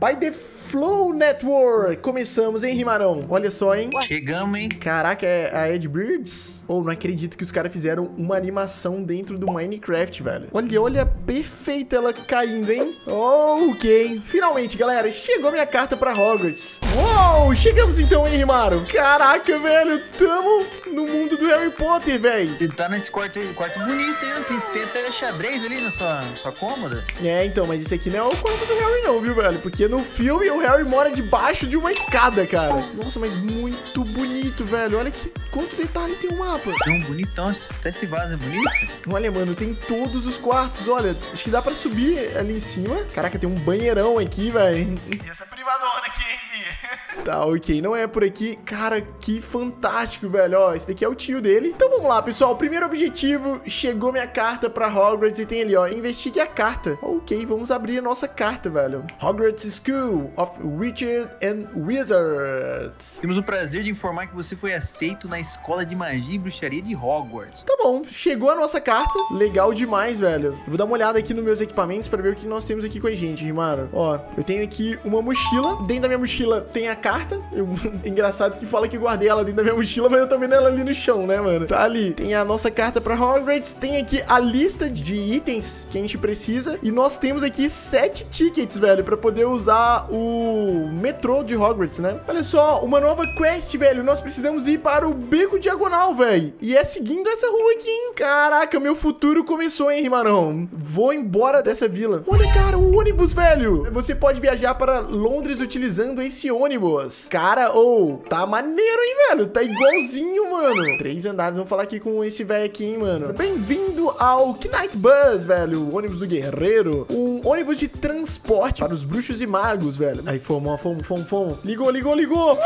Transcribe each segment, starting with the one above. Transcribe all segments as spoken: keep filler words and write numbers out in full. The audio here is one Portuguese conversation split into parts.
by the Flow Network. Começamos, hein, Rimarão? Olha só, hein? Chegamos, hein? Caraca, é a Ed Birds? Ou oh, não acredito que os caras fizeram uma animação dentro do Minecraft, velho. Olha, olha, perfeita ela caindo, hein? Oh, ok. Finalmente, galera, chegou minha carta pra Hogwarts. Uou, chegamos então, hein, Rimaro? Caraca, velho, tamo no mundo do Harry Potter, velho. Ele tá nesse quarto, quarto bonito, hein? Tem até xadrez ali na sua, sua cômoda. É, então, mas isso aqui não é o quarto do Harry não, viu, velho? Porque no filme o Harry mora debaixo de uma escada, cara. Nossa, mas muito bonito, velho. Olha que quanto detalhe tem o mapa. Tão bonitão, até esse vaso é bonito. Olha, mano, tem todos os quartos. Olha, acho que dá pra subir ali em cima. Caraca, tem um banheirão aqui, velho. E essa privadona aqui, hein, filho? Tá, ok, não é por aqui. Cara, que fantástico, velho. Ó, esse daqui é o tio dele. Então vamos lá, pessoal. Primeiro objetivo, chegou minha carta pra Hogwarts e tem ali, ó, investigue a carta. Ok, vamos abrir a nossa carta, velho. Hogwarts School of Witches and Wizards. Temos o prazer de informar que você foi aceito na Escola de Magia e Bruxaria de Hogwarts. Tá bom, chegou a nossa carta. Legal demais, velho. Eu vou dar uma olhada aqui nos meus equipamentos pra ver o que nós temos aqui com a gente, Rimaro. Ó, eu tenho aqui uma mochila. Dentro da minha mochila tem a carta. Eu... Engraçado que fala que guardei ela dentro da minha mochila, mas eu tô vendo ela ali no chão, né, mano? Tá ali. Tem a nossa carta pra Hogwarts. Tem aqui a lista de itens que a gente precisa. E nós temos aqui sete tickets, velho, pra poder usar o metrô de Hogwarts, né? Olha só, uma nova quest, velho. Nós precisamos ir para o Beco Diagonal, velho. E é seguindo essa rua aqui, hein? Caraca, meu futuro começou, hein, Rimarão? Vou embora dessa vila. Olha, cara, o ônibus, velho. Você pode viajar para Londres utilizando esse ônibus. Cara, ou oh, tá maneiro, hein, velho? Tá igualzinho, mano. Três andares. Vamos falar aqui com esse velho aqui, hein, mano. Bem-vindo ao Knight Bus, velho. O ônibus do guerreiro. Um ônibus de transporte para os bruxos e magos, velho. Aí, fomos, fomos, fomos, fomos. Ligou, ligou, ligou.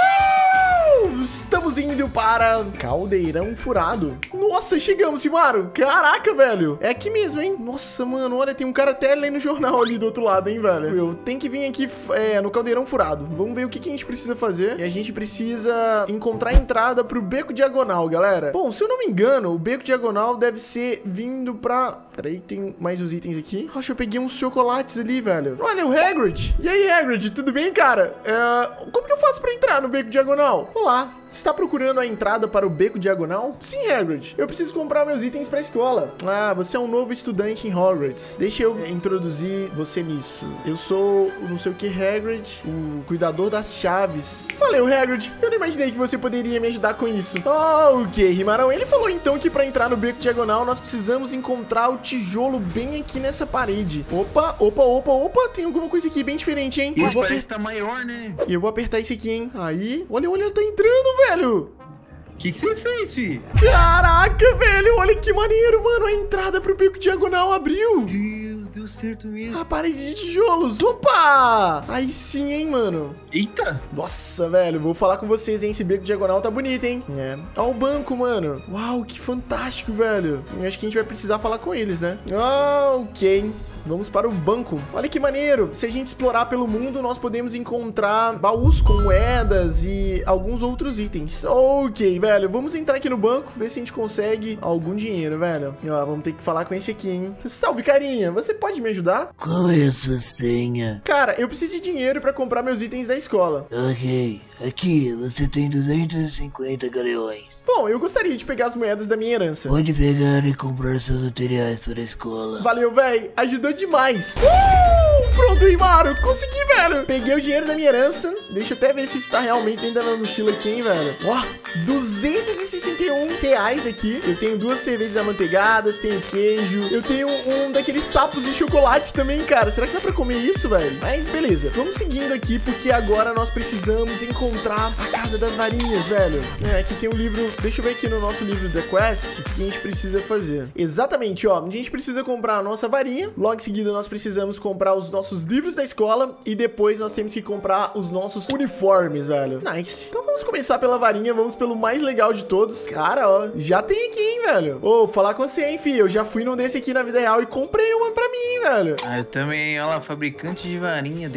Uh! Estamos indo para Caldeirão Furado. Nossa, chegamos, Rimaro. Caraca, velho. É aqui mesmo, hein? Nossa, mano, olha, tem um cara até lendo o jornal ali do outro lado, hein, velho. Eu tenho que vir aqui é, no Caldeirão Furado. Vamos ver o que, que a gente precisa fazer. E a gente precisa encontrar a entrada pro Beco Diagonal, galera. Bom, se eu não me engano, o Beco Diagonal deve ser vindo pra... Peraí, tem mais os itens aqui. Acho que eu peguei uns chocolates ali, velho. Olha, o Hagrid. E aí, Hagrid, tudo bem, cara? É... Como que eu faço pra entrar no Beco Diagonal? Olá. Está procurando a entrada para o Beco Diagonal? Sim, Hagrid. Eu preciso comprar meus itens para a escola. Ah, você é um novo estudante em Hogwarts. Deixa eu é, introduzir você nisso. Eu sou o não sei o que Hagrid, o cuidador das chaves. Valeu, Hagrid. Eu não imaginei que você poderia me ajudar com isso. Oh, ok, Rimarão. Ele falou então que para entrar no Beco Diagonal nós precisamos encontrar o tijolo bem aqui nessa parede. Opa, opa, opa, opa. Tem alguma coisa aqui bem diferente, hein? Esse parece que tá maior, né? E eu vou apertar esse aqui, hein? Aí, olha, olha, tá entrando, velho. O que você fez, fi? Caraca, velho, olha que maneiro, mano. A entrada pro Beco Diagonal abriu. Deus, deu certo mesmo. A parede de tijolos, opa. Aí sim, hein, mano. Eita. Nossa, velho, vou falar com vocês, hein. Esse Beco Diagonal tá bonito, hein. É. Ó o banco, mano. Uau, que fantástico, velho. Eu acho que a gente vai precisar falar com eles, né. Ah, ok. Vamos para o banco. Olha que maneiro. Se a gente explorar pelo mundo, nós podemos encontrar baús com moedas e alguns outros itens. Ok, velho. Vamos entrar aqui no banco, ver se a gente consegue algum dinheiro, velho. E, ó, vamos ter que falar com esse aqui, hein. Salve, carinha. Você pode me ajudar? Qual é a sua senha? Cara, eu preciso de dinheiro pra comprar meus itens da escola. Ok. Aqui, você tem duzentos e cinquenta galeões. Bom, eu gostaria de pegar as moedas da minha herança. Pode pegar e comprar seus materiais para a escola. Valeu, velho. Ajudou demais. Uh! Pronto, Rimaro. Consegui, velho. Peguei o dinheiro da minha herança. Deixa eu até ver se está realmente dentro da minha mochila aqui, hein, velho. Ó, duzentos e sessenta e um reais aqui. Eu tenho duas cervejas amanteigadas, tenho queijo. Eu tenho um daqueles sapos de chocolate também, cara. Será que dá pra comer isso, velho? Mas beleza. Vamos seguindo aqui, porque agora nós precisamos encontrar a Casa das Varinhas, velho. É, aqui tem um livro... Deixa eu ver aqui no nosso livro The Quest o que a gente precisa fazer. Exatamente, ó. A gente precisa comprar a nossa varinha. Logo em seguida, nós precisamos comprar os nossos livros da escola. E depois nós temos que comprar os nossos uniformes, velho. Nice. Então vamos começar pela varinha. Vamos pelo mais legal de todos. Cara, ó. Já tem aqui, hein, velho. Ô, oh, falar com você, hein, filho. Eu já fui num desse aqui na vida real e comprei uma pra mim, velho. Ah, eu também. Olha lá, fabricante de varinha. Dei... Ô,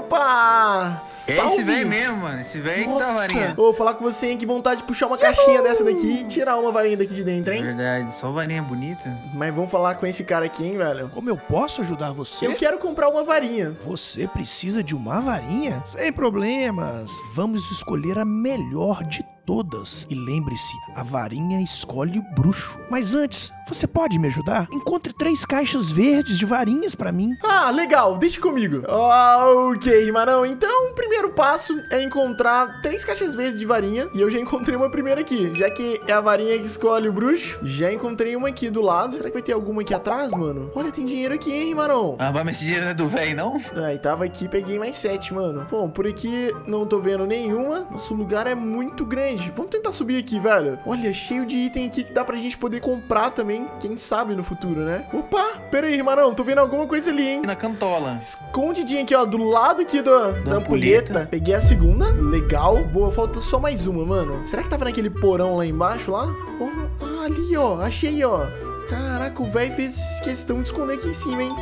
Opa! É Salve! esse velho mesmo, mano. Esse velho que dá Nossa, varinha. ô, vou falar com você, hein? Que vontade de puxar uma caixinha dessa daqui e tirar uma varinha daqui de dentro, É hein? verdade, só varinha bonita. Mas vamos falar com esse cara aqui, hein, velho? Como eu posso ajudar você? Eu quero comprar uma varinha. Você precisa de uma varinha? Sem problemas. Vamos escolher a melhor de todas. E lembre-se, a varinha escolhe o bruxo. Mas antes, você pode me ajudar? Encontre três caixas verdes de varinhas pra mim. Ah, legal, deixa comigo. Ok, Marão, então o primeiro passo é encontrar três caixas verdes de varinha. E eu já encontrei uma primeira aqui. Já que é a varinha que escolhe o bruxo, já encontrei uma aqui do lado. Será que vai ter alguma aqui atrás, mano? Olha, tem dinheiro aqui, hein, Marão? Ah, mas esse dinheiro não é do velho, não? Aí tava aqui, peguei mais sete, mano. Bom, por aqui não tô vendo nenhuma. Nosso lugar é muito grande. Vamos tentar subir aqui, velho. Olha, cheio de item aqui que dá pra gente poder comprar também. Quem sabe no futuro, né? Opa, pera aí, Marão. Tô vendo alguma coisa ali, hein? Na cantola. Escondidinho aqui, ó. Do lado aqui do, da ampulheta. ampulheta. Peguei a segunda. Legal. Boa, falta só mais uma, mano. Será que tava naquele porão lá embaixo, lá? Oh, ah, ali, ó. Achei, ó. Caraca, o velho fez questão de esconder aqui em cima, hein?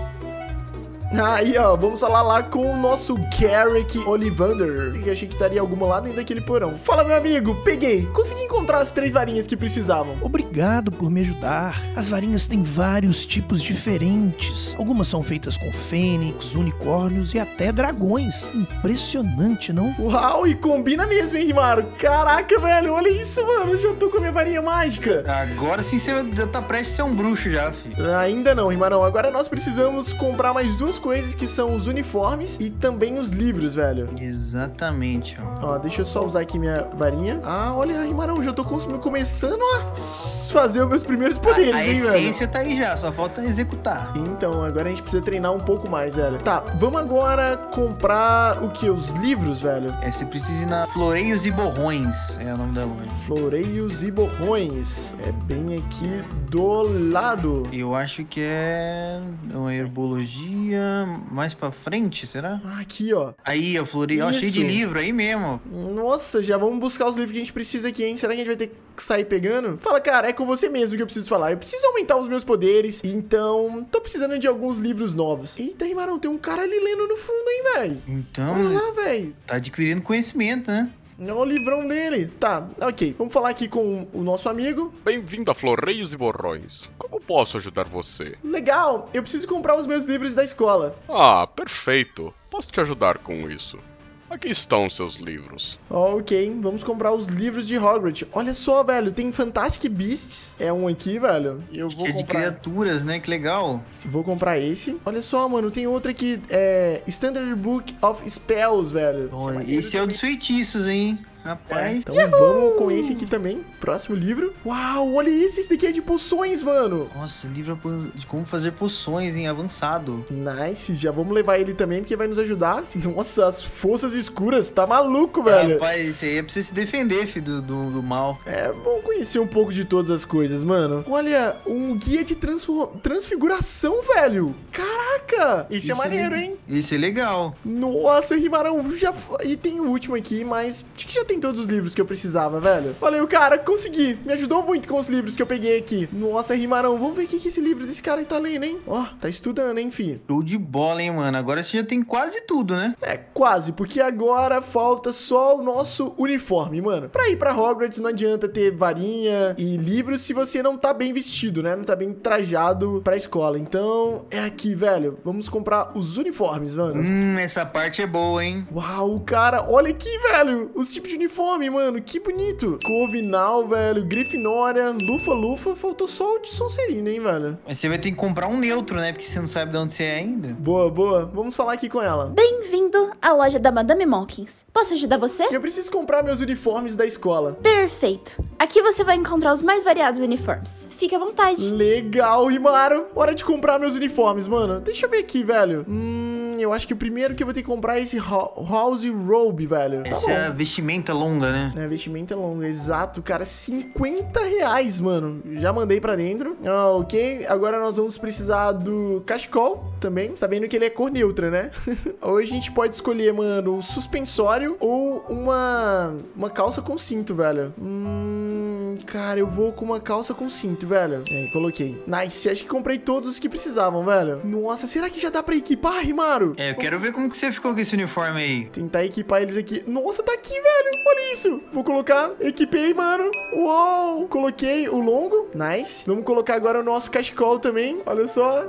Aí, ó, vamos falar lá com o nosso Garrick Ollivander. Eu achei que estaria alguma lá dentro daquele porão. Fala, meu amigo, peguei. Consegui encontrar as três varinhas que precisavam. Obrigado por me ajudar. As varinhas têm vários tipos diferentes. Algumas são feitas com fênix, unicórnios e até dragões. Impressionante, não? Uau, e combina mesmo, hein, Rimaru? Caraca, velho, olha isso, mano. Eu já tô com a minha varinha mágica. Agora sim você tá prestes a ser um bruxo já, filho. Ainda não, Rimarão. Agora nós precisamos comprar mais duas coisas, que são os uniformes e também os livros, velho. Exatamente, ó. Ó, deixa eu só usar aqui minha varinha. Ah, olha, Rimarão, já tô cons- começando a fazer os meus primeiros poderes, a, a hein, velho? essência tá aí já, só falta executar. Então, agora a gente precisa treinar um pouco mais, velho. Tá, vamos agora comprar o que? Os livros, velho? É, você precisa ir na Floreios e Borrões, é o nome da loja. Floreios e borrões. É bem aqui do lado. Eu acho que é uma herbologia mais pra frente, será? Ah, aqui, ó. Aí, ó, Floreio, ó, cheio de Isso. livro aí mesmo. Nossa, já vamos buscar os livros que a gente precisa aqui, hein? Será que a gente vai ter que sair pegando? Fala, cara, é com você mesmo que eu preciso falar. Eu preciso aumentar os meus poderes, então tô precisando de alguns livros novos. Eita, Rimarão, tem um cara ali lendo no fundo, hein, velho? Então, Olha lá, velho. tá adquirindo conhecimento, né? Olha o livrão dele. Tá, ok. Vamos falar aqui com o nosso amigo. Bem-vindo a Floreios e Borrões. Como posso ajudar você? Legal, eu preciso comprar os meus livros da escola. Ah, perfeito. Posso te ajudar com isso. Aqui estão seus livros. Ok, vamos comprar os livros de Hogwarts. Olha só, velho, tem Fantastic Beasts. É um aqui, velho. Eu vou Que é de comprar. criaturas, né? Que legal. Vou comprar esse. Olha só, mano, tem outro aqui. É. Standard Book of Spells, velho. Ó, maneiro esse é o também. dos feitiços, hein? É, Rapaz. então vamos com esse aqui também. Próximo livro. Uau, olha esse. Esse daqui é de poções, mano. Nossa, livro de como fazer poções, hein? Avançado. Nice, já vamos levar ele também, porque vai nos ajudar. Nossa, as forças escuras, tá maluco, velho. Rapaz, isso aí é pra você se defender, filho, do, do, do mal. É bom conhecer um pouco de todas as coisas, mano. Olha, um guia de transfor- transfiguração, velho. Caraca, esse é maneiro, hein? Esse é legal. Nossa, Rimarão, já... f- E tem o último aqui, mas acho que já tem todos os livros que eu precisava, velho. Valeu, cara, consegui. Me ajudou muito com os livros que eu peguei aqui. Nossa, Rimarão, vamos ver o que que esse livro desse cara aí tá lendo, hein? Ó, tá estudando, hein, fi? Show de bola, hein, mano? Agora você já tem quase tudo, né? É, quase, porque agora falta só o nosso uniforme, mano. Pra ir pra Hogwarts não adianta ter varinha e livros se você não tá bem vestido, né? Não tá bem trajado pra escola. Então, é aqui, velho. Vamos comprar os uniformes, mano. Hum, essa parte é boa, hein? Uau, cara, olha aqui, velho. Os tipos de uniforme, mano. Que bonito. Corvinal, velho. Grifinória. Lufa-Lufa. Faltou só o de Sonserina, hein, velho. Mas você vai ter que comprar um neutro, né? Porque você não sabe de onde você é ainda. Boa, boa. Vamos falar aqui com ela. Bem-vindo à loja da Madame Monkins. Posso ajudar você? Eu preciso comprar meus uniformes da escola. Perfeito. Aqui você vai encontrar os mais variados uniformes. Fique à vontade. Legal, Rimaru. Hora de comprar meus uniformes, mano. Deixa eu ver aqui, velho. Hum, eu acho que o primeiro que eu vou ter que comprar é esse ho- House Robe, velho. Tá Essa bom. é a vestimenta longa, né? É, vestimenta longa, exato, cara, cinquenta reais, mano. Já mandei pra dentro. Ah, ok, agora nós vamos precisar do cachecol também, sabendo que ele é cor neutra, né? Hoje a gente pode escolher, mano, o suspensório ou uma, uma calça com cinto, velho. Hum, Cara, eu vou com uma calça com cinto, velho. É, coloquei. Nice, acho que comprei todos os que precisavam, velho. Nossa, será que já dá pra equipar, Rimaru? É, eu quero ver como que você ficou com esse uniforme aí. Tentar equipar eles aqui. Nossa, tá aqui, velho. Olha isso. Vou colocar. Equipei, mano. Uou. Coloquei o longo. Nice. Vamos colocar agora o nosso cachecol também. Olha só.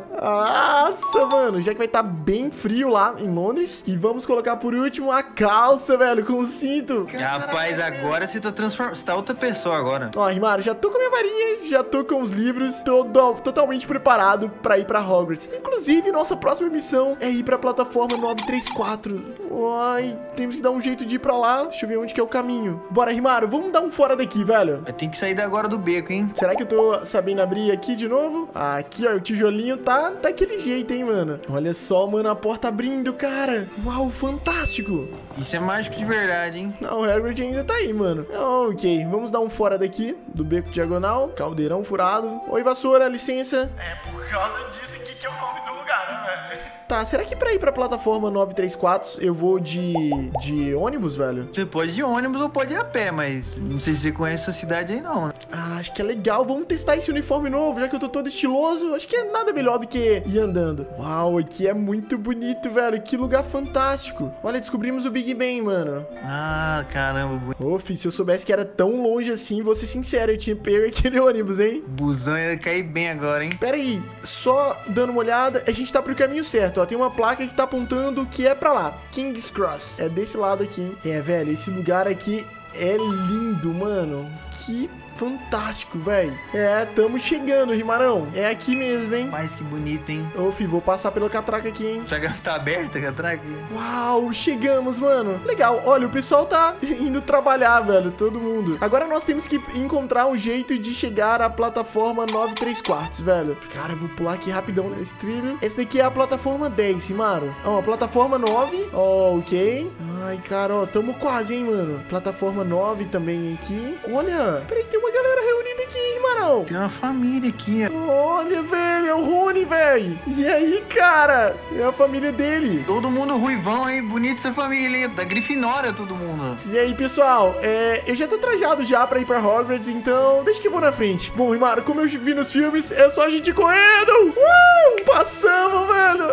Nossa, mano. Já que vai estar bem frio lá em Londres. E vamos colocar por último a calça, velho, com o cinto. Rapaz, agora você tá transformando. Você tá outra pessoa agora. Ó, Rimaru, já tô com a minha varinha. Já tô com os livros. Tô do- totalmente preparado pra ir pra Hogwarts. Inclusive, nossa próxima missão é ir pra plataforma nove três quatro. Ai, temos que dar um jeito de ir pra lá. Deixa eu ver onde que é o caminho. Bora, Rimaru, vamos dar um fora daqui, velho. Vai ter que sair da agora do beco, hein? Será que eu tô sabendo abrir aqui de novo? Ah, aqui, ó, o tijolinho tá daquele jeito, hein, mano. Olha só, mano, a porta abrindo, cara. Uau, fantástico. Isso é mágico de verdade, hein? Não, o Hagrid ainda tá aí, mano. Ok, vamos dar um fora daqui, do beco diagonal. Caldeirão furado. Oi, vassoura, licença. É por causa disso aqui que é o nome do lugar, né, velho? Tá, será que pra ir pra plataforma nove três quatro eu vou de, de ônibus, velho? Você pode ir de ônibus ou pode ir a pé, mas não sei se você conhece essa cidade aí, não. Ah, acho que é legal. Vamos testar esse uniforme novo, já que eu tô todo estiloso. Acho que é nada melhor do que ir andando. Uau, aqui é muito bonito, velho. Que lugar fantástico. Olha, descobrimos o Big Ben, mano. Ah, caramba. Ô, filho, se eu soubesse que era tão longe assim, vou ser sincero, eu tinha pego aquele ônibus, hein? O busão ia cair bem agora, hein? Pera aí, só dando uma olhada, a gente tá pro caminho certo, ó. Tem uma placa que tá apontando que é pra lá. King's Cross. É desse lado aqui, hein? É, velho, esse lugar aqui é lindo, mano. Que fantástico, velho. É, tamo chegando, Rimarão. É aqui mesmo, hein? Mas que bonito, hein? Ô, filho, vou passar pela catraca aqui, hein? Já que tá aberta a catraca? Uau, chegamos, mano. Legal, olha, o pessoal tá indo trabalhar, velho, todo mundo. Agora nós temos que encontrar um jeito de chegar à plataforma nove três quartos, velho. Cara, eu vou pular aqui rapidão nesse trilho. Esse daqui é a plataforma dez, Rimaru. Ó, plataforma nove. Ó, ok. Ai, cara, ó, tamo quase, hein, mano. Plataforma nove também aqui. Olha, peraí, tem uma galera reunida aqui, hein, Marão? Tem uma família aqui, ó. Olha, velho, é o Rony, velho. E aí, cara? É a família dele. Todo mundo ruivão aí, bonito essa família, hein? Da Grifinória, todo mundo. E aí, pessoal, é, eu já tô trajado já pra ir pra Hogwarts, então deixa que eu vou na frente. Bom, Rimaru, como eu vi nos filmes, é só a gente correndo. Uh! Passamos, velho.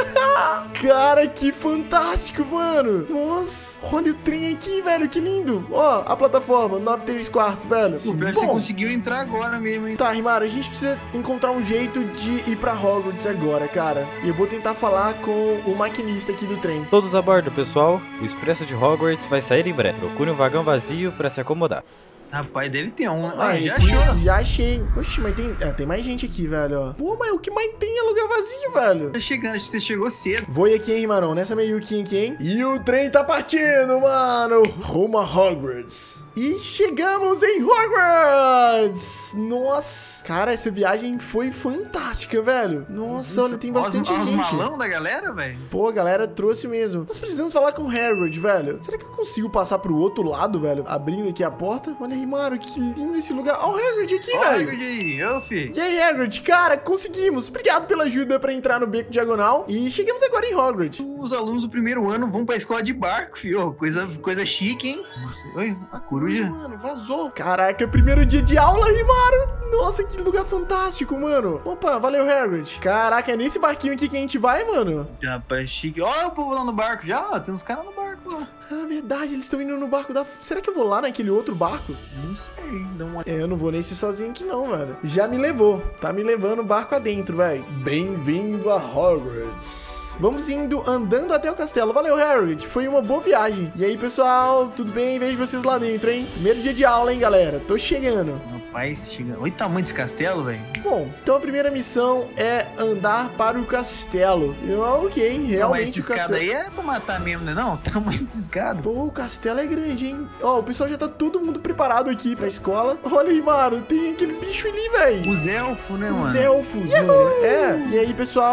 Cara, que fantástico, mano. Nossa, olha o trem aqui, velho, que lindo. Ó, a plataforma, nove três quatro, velho. O pior é que você conseguiu entrar agora mesmo, hein? Tá, Rimaru, a gente precisa encontrar um jeito de ir pra Hogwarts agora, cara. E eu vou tentar falar com o maquinista aqui do trem. Todos a bordo, pessoal. O expresso de Hogwarts vai sair em breve. Procure um vagão vazio pra se acomodar. Rapaz, deve ter um. Ah, Aí, já aqui, achou? já achei. Oxi, mas tem, é, tem mais gente aqui, velho, ó. Pô, mas o que mais tem é lugar vazio, velho. Tá chegando, acho que você chegou cedo. Vou ir aqui, hein, Rimarão, nessa meiuquinha aqui, hein. E o trem tá partindo, mano. Rumo a Hogwarts. E chegamos em Hogwarts! Nossa! Cara, essa viagem foi fantástica, velho. Nossa, olha, tem bastante Olha os gente. malão da galera, velho. Pô, a galera trouxe mesmo. Nós precisamos falar com o Hagrid, velho. Será que eu consigo passar pro outro lado, velho? Abrindo aqui a porta. Olha, Rimaru, que lindo esse lugar. Ó, o Hagrid aqui, Ó, velho. Hagrid aí, ô, filho. E aí, Hagrid? Cara, conseguimos. Obrigado pela ajuda pra entrar no beco diagonal. E chegamos agora em Hogwarts. Os alunos do primeiro ano vão pra escola de barco, filho. Coisa, coisa chique, hein? Nossa, oi, a coruja. Mano, vazou. Caraca, primeiro dia de aula, Rimaru. Nossa, que lugar fantástico, mano. Opa, valeu, Hagrid. Caraca, é nesse barquinho aqui que a gente vai, mano? Rapaz, chique. Olha o povo lá no barco já, ó. Tem uns caras no barco lá. Ah, verdade, eles estão indo no barco da... Será que eu vou lá naquele outro barco? Não sei, dá uma... É, eu não vou nesse sozinho aqui não, velho. Já me levou. Tá me levando o barco adentro, velho. Bem-vindo a Hogwarts. Vamos indo andando até o castelo. Valeu, Hagrid. Foi uma boa viagem. E aí, pessoal, tudo bem? Vejo vocês lá dentro, hein? Primeiro dia de aula, hein, galera? Tô chegando. Rapaz, chega... Olha o tamanho desse castelo, velho. Bom, então a primeira missão é andar para o castelo. Eu, ok, Mas realmente essa o escada castelo... aí é pra matar mesmo, né? Não, o tamanho dessa escada. Pô, o castelo é grande, hein? Ó, o pessoal já tá todo mundo preparado aqui pra escola. Olha, Rimaru, tem aqueles bichos ali, velho. Os elfos, né, Os mano? elfos, mano. É. E aí, pessoal?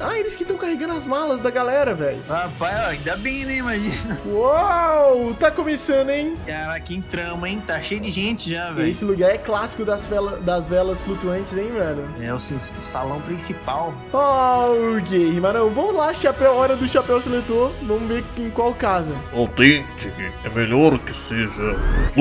Ah, eles que estão carregando as malas da galera, velho. Rapaz, ó, ainda bem, né? Imagina. Uau, tá começando, hein? Caraca, entramos, hein? Tá cheio de gente já, velho. Esse lugar é clássico das, vela, das velas flutuantes, hein, velho? É o, o salão principal. Oh, ok, mano. Vamos lá, chapéu, hora do chapéu seletor. Vamos ver em qual casa. Authentic, é melhor que seja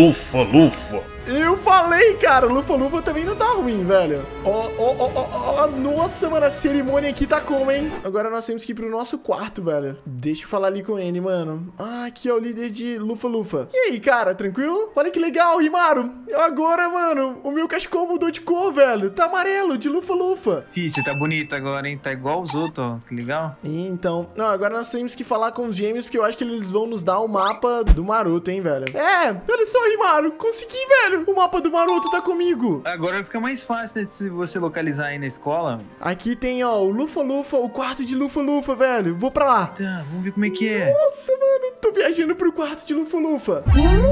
Lufa-Lufa. Eu falei, cara, Lufa-Lufa também não tá ruim, velho. Ó, ó, ó, ó, ó, nossa, mano, a cerimônia aqui tá como, hein? Agora nós temos que ir pro nosso quarto, velho. Deixa eu falar ali com ele, mano. Ah, aqui é o líder de Lufa-Lufa. E aí, cara, tranquilo? Olha que legal, Rimaru. Agora, mano, o meu cachecol mudou de cor, velho. Tá amarelo, de Lufa-Lufa. Fih, você tá bonito agora, hein? Tá igual os outros, ó. Que legal. Então, não, agora nós temos que falar com os gêmeos, porque eu acho que eles vão nos dar o mapa do Maroto, hein, velho. É, olha só, Rimaru, consegui, velho. O mapa do Maroto tá comigo. Agora fica mais fácil, né, se você localizar aí na escola. Aqui tem, ó, o Lufa-Lufa, o quarto de Lufa-Lufa, velho. Vou pra lá. Tá, vamos ver como é que é. Nossa, mano, tô viajando pro quarto de Lufa-Lufa.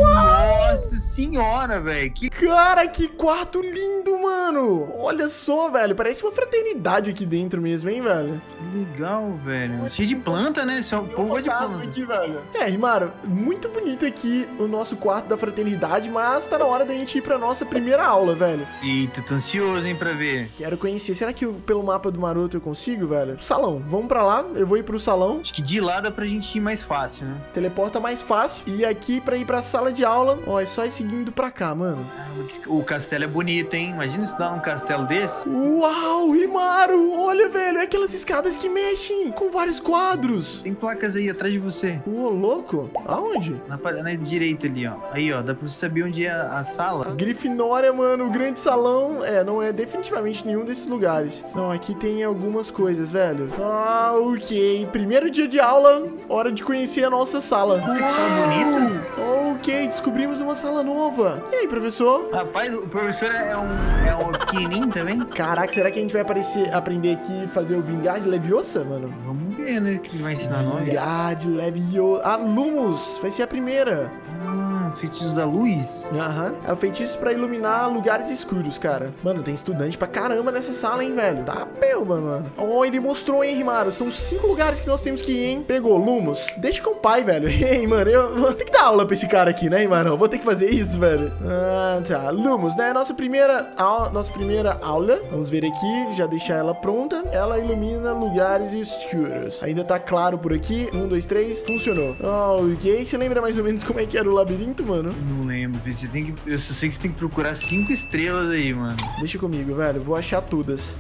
Nossa senhora, velho. Que Cara, que quarto lindo, mano. Olha só, velho, parece uma fraternidade aqui dentro mesmo, hein, velho. legal, velho. Cheio de planta, né? Esse é um povo de planta. Aqui, velho. É, Rimaru, muito bonito aqui o nosso quarto da fraternidade, mas tá na hora da gente ir pra nossa primeira aula, velho. Eita, tô ansioso, hein, pra ver. Quero conhecer. Será que eu, pelo mapa do Maroto eu consigo, velho? Salão. Vamos pra lá. Eu vou ir pro salão. Acho que de lá dá pra gente ir mais fácil, né? Teleporta mais fácil. E aqui pra ir pra sala de aula, ó, é só ir seguindo pra cá, mano. O castelo é bonito, hein? Imagina estudar num castelo desse. Uau, Rimaru! Olha, velho, é aquelas escadas que mexem com vários quadros. Tem placas aí atrás de você. Ô, louco. Aonde? Na, na direita ali, ó. Aí, ó, dá pra você saber onde é a, a sala. Grifinória, mano, o grande salão. É, não é definitivamente nenhum desses lugares. Não, aqui tem algumas coisas, velho. Ah, ok. Primeiro dia de aula, hora de conhecer a nossa sala. Que sala bonita. Ok, descobrimos uma sala nova. E aí, professor? Rapaz, o professor é um, é um pequenininho também? Caraca, será que a gente vai aparecer, aprender aqui e fazer o Vingar de Leviosa, mano? Vamos ver, né? O que ele vai ensinar nós. Vingar de Leviosa. Ah, Lumos. Vai ser a primeira. Ah, feitiços da luz. Aham. É o feitiço pra iluminar lugares escuros, cara. Mano, tem estudante pra caramba nessa sala, hein, velho? Tá pelma, mano. Oh, ele mostrou, hein, Rimaru? São cinco lugares que nós temos que ir, hein? Pegou, Lumos. Deixa com o pai, velho. Ei, mano, eu vou ter que dar aula pra esse cara aqui, né, Rimaru? Vou ter que fazer isso, velho. Ah, tá. Lumos, né? Nossa primeira aula, nossa primeira aula. Vamos ver aqui, já deixar ela pronta. Ela ilumina lugares escuros. Ainda tá claro por aqui. Um, dois, três. Funcionou. Oh, ok. Você lembra mais ou menos como é que era o labirinto, mano? Não lembro. Você tem que... Eu só sei que você tem que procurar cinco estrelas aí, mano. Deixa comigo, velho. Vou achar todas.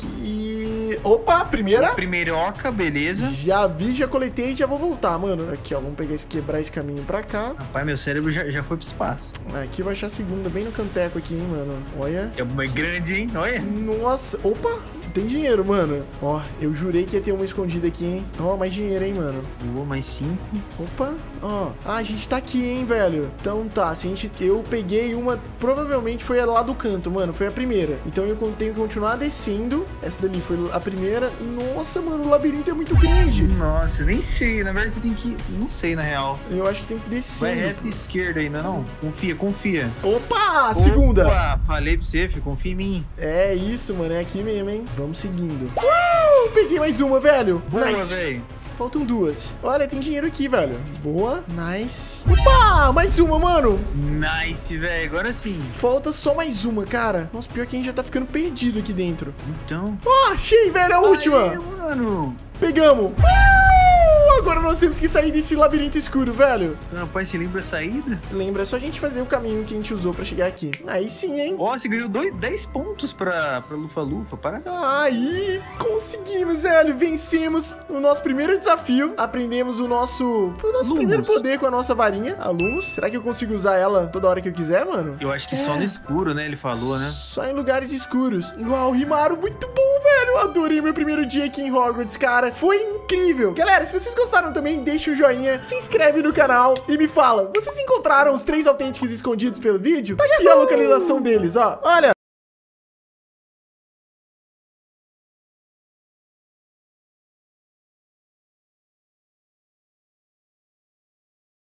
Aqui... Opa, primeira. Primeiroca, beleza. Já vi, já coletei e já vou voltar, mano. Aqui, ó. Vamos pegar esse, quebrar esse caminho pra cá. Rapaz, meu cérebro já, já foi pro espaço. Aqui vai achar a segunda, bem no canteco aqui, hein, mano. Olha. É uma grande, hein? Olha. Nossa. Opa. Tem dinheiro, mano. Ó, eu jurei que ia ter uma escondida aqui, hein. Ó, mais dinheiro, hein, mano. Boa, mais cinco. Opa. Ó. Ah, a gente tá aqui, hein, velho. Então tá, se a gente... Eu peguei uma... Provavelmente foi a lá do canto, mano. Foi a primeira. Então eu tenho que continuar descendo. Essa dali foi a primeira. Nossa, mano, o labirinto é muito grande. Nossa, eu nem sei. Na verdade, você tem que... Não sei, na real. Eu acho que tem que descer. Vai reta e esquerda ainda, não? Confia, confia. Opa, segunda. Opa, falei pra você, filho. Confia em mim. É isso, mano. É aqui mesmo, hein. Vamos seguindo. Uh, peguei mais uma, velho. Boa, nice. velho. Faltam duas. Olha, tem dinheiro aqui, velho. Boa. Nice. Opa, mais uma, mano. Nice, velho. Agora sim. Falta só mais uma, cara. Nossa, pior que a gente já tá ficando perdido aqui dentro. Então... Ó, achei, velho. A última. Aê, mano. Pegamos. Uh, agora nós temos que sair desse labirinto escuro, velho. Rapaz, você lembra a saída? Lembra, é só a gente fazer o caminho que a gente usou pra chegar aqui. Aí sim, hein? Ó, você ganhou dois, dez pontos pra, pra Lufa-Lufa. Para. Aí, conseguimos, velho. Vencemos o nosso primeiro desafio. Aprendemos o nosso, o nosso primeiro poder com a nossa varinha, alunos. Será que eu consigo usar ela toda hora que eu quiser, mano? Eu acho que é. só no escuro, né? Ele falou, né? Só em lugares escuros. Uau, Rimaru, muito bom, velho. Adorei meu primeiro dia aqui em Hogwarts, cara. Foi incrível. Galera, se vocês gostaram também, deixa o joinha, se inscreve no canal e me fala, vocês encontraram os três autênticos escondidos pelo vídeo? Tá aqui a localização deles, ó. Olha.